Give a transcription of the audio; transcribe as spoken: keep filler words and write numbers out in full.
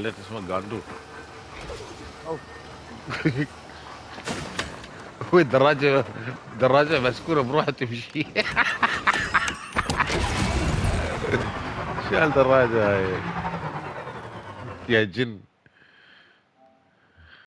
خليت اسمه جاندو. هو الدراجة دراجة مسكونة بروحها تمشي. شو هالدراجة هاي يا جن.